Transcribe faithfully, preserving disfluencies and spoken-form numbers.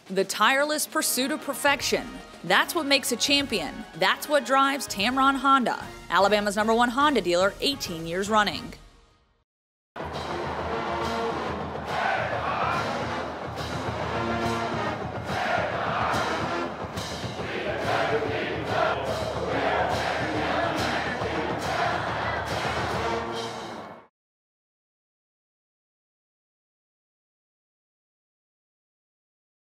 The tireless pursuit of perfection. That's what makes a champion. That's what drives Tamron Honda, Alabama's number one Honda dealer, eighteen years running.